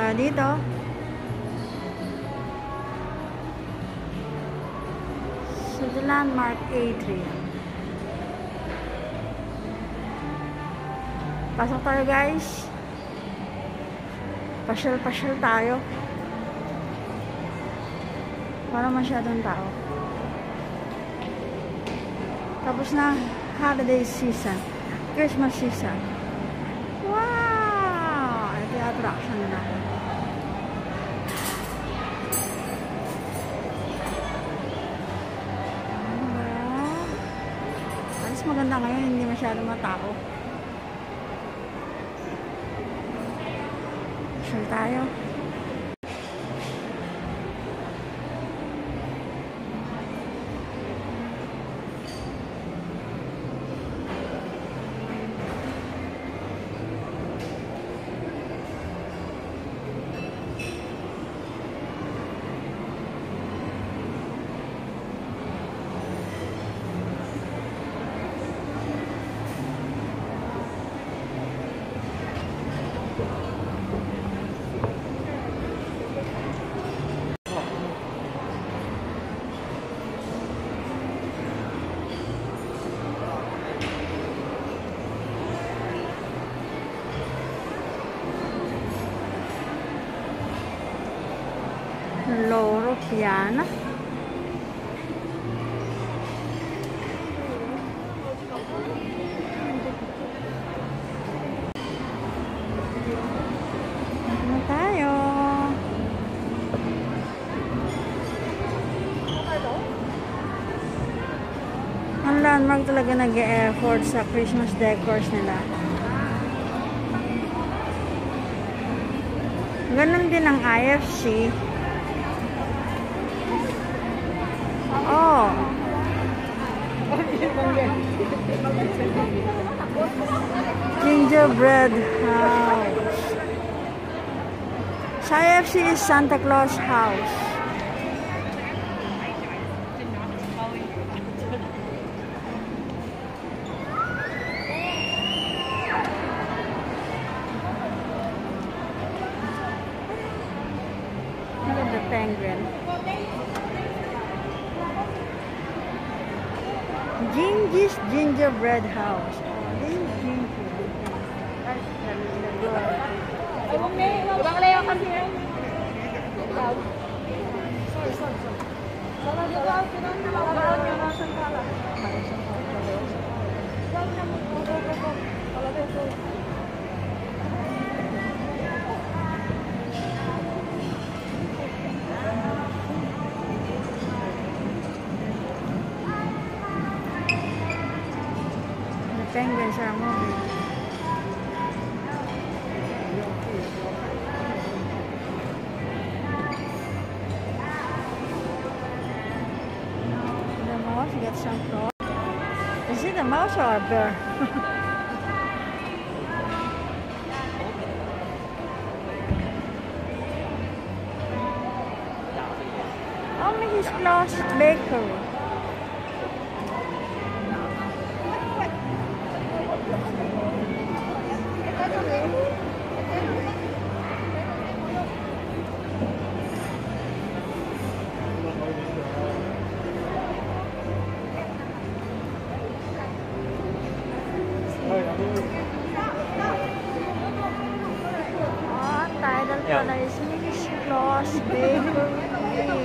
dito. So, the landmark Atrium. Pasok tayo, guys. Pasyal-pasyal tayo. Para masyadong tao. Tapos na holiday season. Christmas season. Wow! Ito yung attraction nila. Alas maganda ngayon. Hindi masyadong matao. Pasyal tayo. Loro Piana. Ano tayo? Ang landmark talaga nag-e-effort sa Christmas decors nila. Ganun din ang IFC. Oh. Gingerbread house. Sa IFC is Santa Claus house. Look at the penguin. Gingy's Gingerbread House. Oh, this is gingerbread. Penguins are moving. The mouse gets some claws. Is it a mouse or a bear? Only his claws bakery. Title pala is Miss Claus Bakery.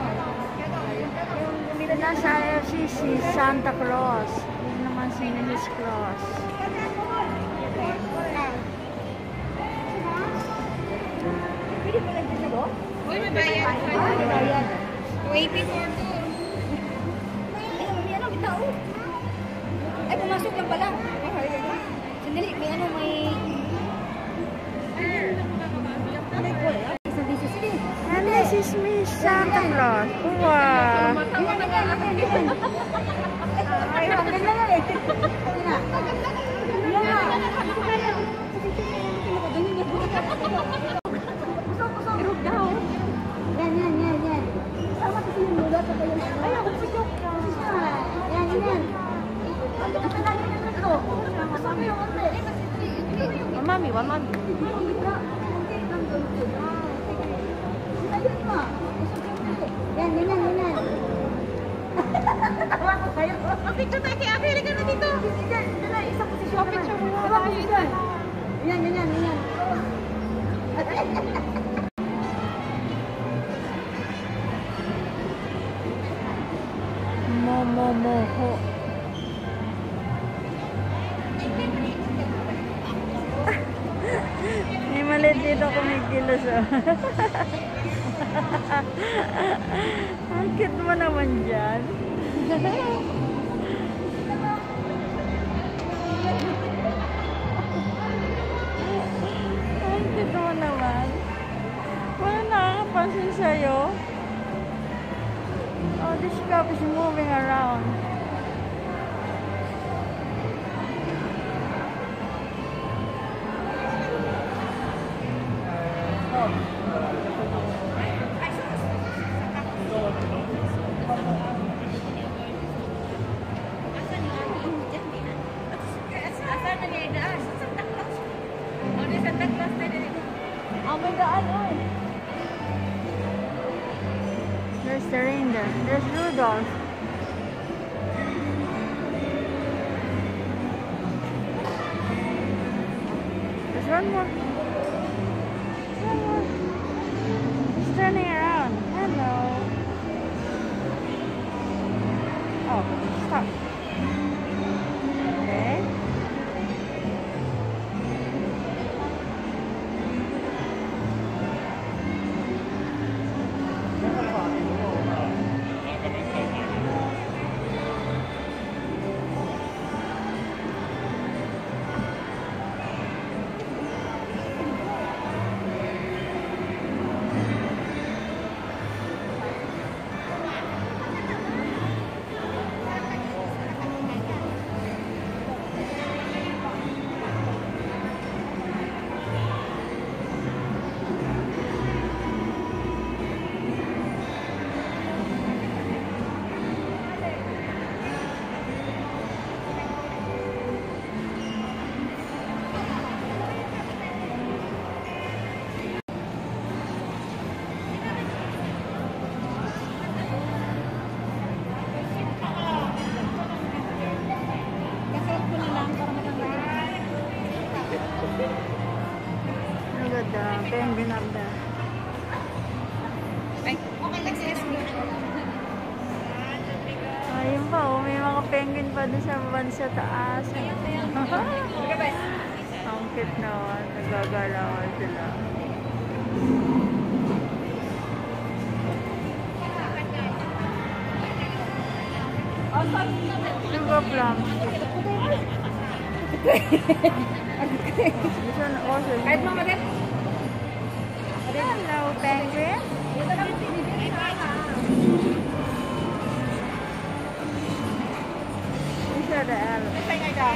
Yung nasa IFC si Santa Claus. Yun naman si Miss Claus. Pwede pala dito ba? Uy, may bayan. May bayan. 284 to. Ay, may ano, may tao. Ay, pumasok lang pala. Sandali, may ano, may... And this is Miss Santa Claus. Wow! Ay, ang ganda nga eh. Mami, mami. nga. Yan, ganyan, ganyan. Tawa ko kayo. Picture tayo kay Abby. Halika na dito. Ito na, isang posisyon. Picture mo. Diba, posisyon? Ganyan, ganyan, ganyan. Momomoho. May maliit dito kumikilos oh. Ang cute mo naman dyan. Ang cute mo naman. Wala nakakapansin sa'yo. Oh, this cup is moving around. Oh my God, oy. There's the reindeer. There's Rudolph. There's one more. There's one more. He's turning around. Hello. Oh, stop. Okay. Look at the penguin up there. Ayun pa, oh, may mga penguin pa doon sa bansa taas. Ang cute naman, nagagalawan sila. Sugar plums. This one also. Kahit mga rin. Hello, penguin. These are the elves.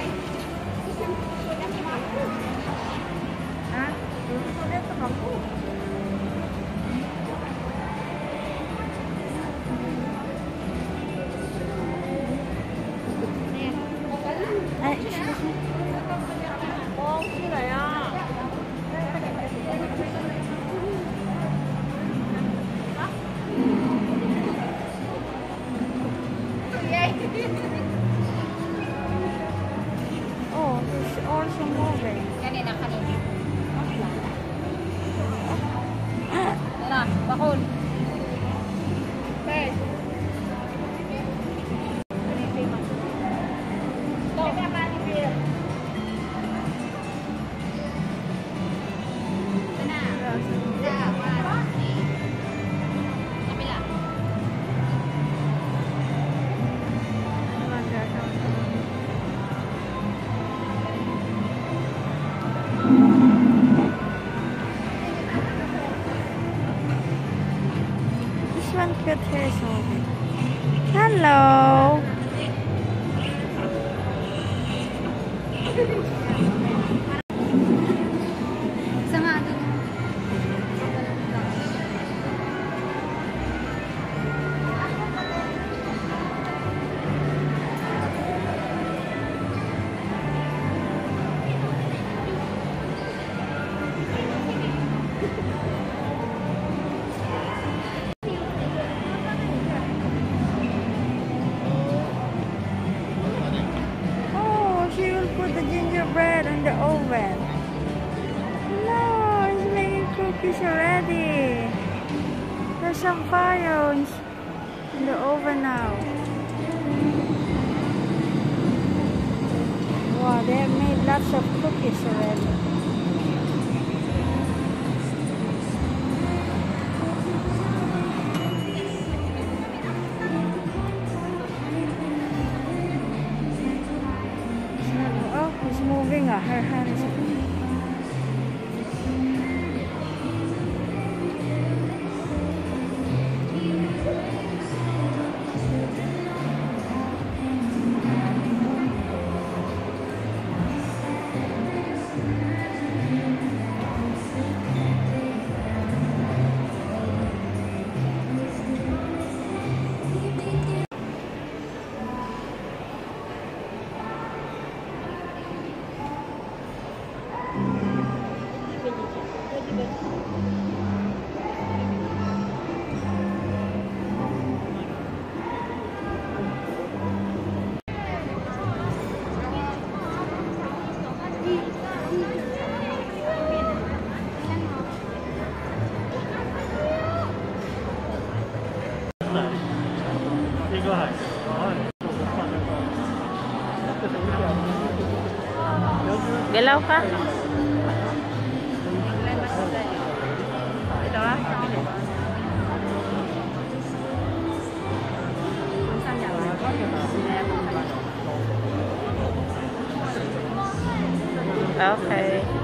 Huh? Ay, excuse me. Oh, sila yan. Oh, it's also moving. Kanina, kanina. Tara, bakul. Okay. This one cute here is moving. Hello. Isa nga doon. bread in the oven. No, it's making cookies already. There's some fire in the oven now. Wow, they have made lots of cookies already. Oh, it's moving. Her hand is moving. Galaw ka? Ito ah? Okay.